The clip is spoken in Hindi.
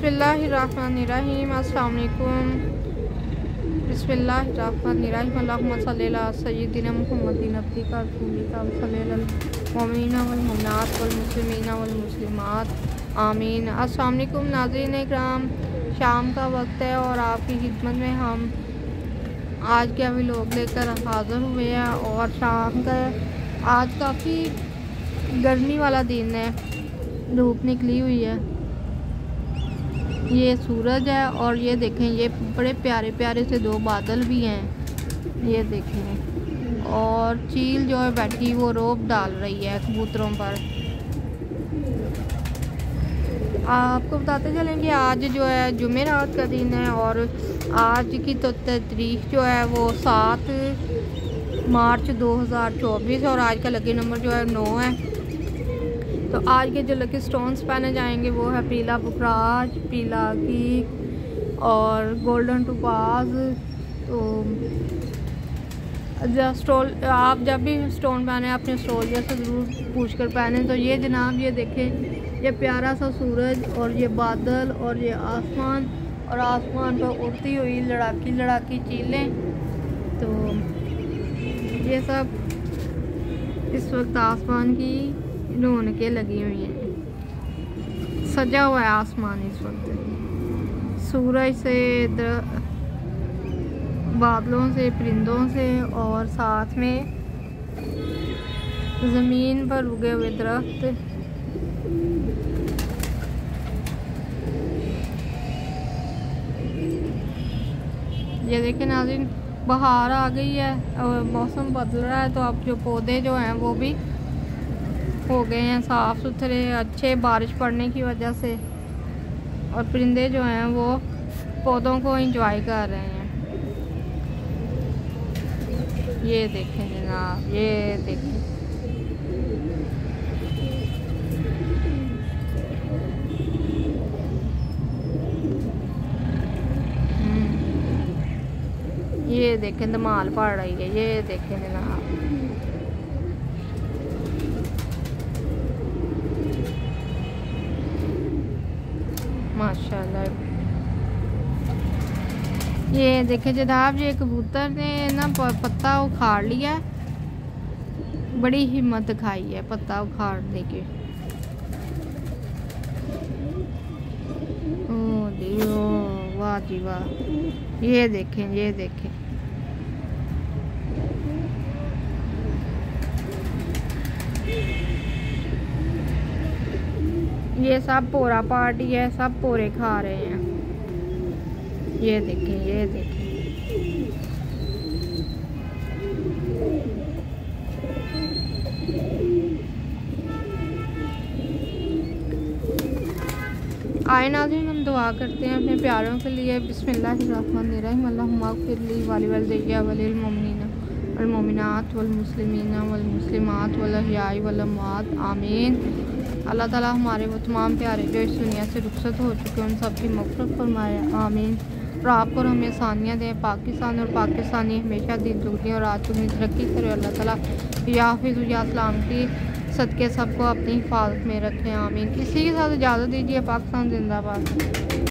बिस्मिल्लाहिर्रहमानिर्रहीम। अस्सलाम वालेकुम। बिस्मिल्लाहिर्रहमानिर्रहीम। अल्लाहुम्मा सल्लि अला सय्यिदिना मुहम्मदिन अब्दिका रसूलिका व सल्लि अलल मोमिनीना वल मोमिनात वल मुस्लिमीना वल मुस्लिमात आमीन। अस्सलाम वालेकुम नाज़रीन इकराम, शाम का वक्त है और आपकी खिदमत में हम आज के व्लॉग लेकर हाज़िर हुए हैं। और शाम का आज काफ़ी गर्मी वाला दिन है, धूप निकली हुई है। ये सूरज है और ये देखें, ये बड़े प्यारे प्यारे से दो बादल भी हैं, ये देखें। और चील जो है बैठी वो रोब डाल रही है कबूतरों पर। आपको बताते चलें कि आज जो है जुमेरात का दिन है और आज की तो तारीख जो है वो 7 मार्च 2024 और आज का लकी नंबर जो है 9 है। तो आज के जो लकी स्टोन्स पहने जाएंगे वो है पीला पुखराज, पीला की और गोल्डन टोपाज। तो आप जब भी स्टोन पहने अपने स्टोलिया से ज़रूर पूछ कर पहने। तो ये जनाब ये देखें, ये प्यारा सा सूरज और ये बादल और ये आसमान, और आसमान पर उड़ती हुई लड़ाकी लड़ाकी चीलें। तो ये सब इस वक्त आसमान की रौनकें लगी हुई हैं, सजा हुआ है आसमान इस वक्त सूरज से, बादलों से, परिंदों से और साथ में ज़मीन पर उगे हुए दरख्त। ये देखें नाज़रीन, बहार आ गई है और मौसम बदल रहा है। तो अब जो पौधे जो हैं वो भी हो गए हैं साफ़ सुथरे अच्छे, बारिश पड़ने की वजह से। और परिंदे जो हैं वो पौधों को एंजॉय कर रहे हैं। ये देखें जनाब, ये देखें, ये देखें धमाल पड़ रही है। ये देखें जनाब, माशाल्लाह। ये देखें जनाब, ये कबूतर ने ना पत्ता उखाड़ लिया, बड़ी हिम्मत दिखाई है पत्ता उखाड़ने की। ओ वाह जी वाह। ये देखें, ये देखें, ये सब पोरा पार्टी है, सब पोरे खा रहे हैं। ये देखें, ये देखें, आए नाज़रीन, हम दुआ करते हैं अपने प्यारों के लिए। बिस्मिल्लाहिर्रहमानिर्रहीम। अल्लाहुम्मा अग़फ़िरली वलिवलिदैया वलिल मोमिनीना वल मोमिनात वल मुस्लिमीना वल मुस्लिमात वल अहयाई वल अमवात आमीन। अल्लाह ताला हमारे वो तमाम प्यारे जो इस दुनिया से रुखसत हो चुके हैं उन सब की मग़फ़िरत फरमाए, आमीन। और आपको हमें आसानियाँ दें, पाकिस्तान और पाकिस्तानी हमेशा दिन दुगनी और रात दुगनी तरक्की करे। अल्लाह ताला या हाफ़िज़ या सलामती सदके सबको अपनी हिफाजत में रखें, आमीन। इसी के साथ इजाज़त दीजिए। पाकिस्तान जिंदाबाद।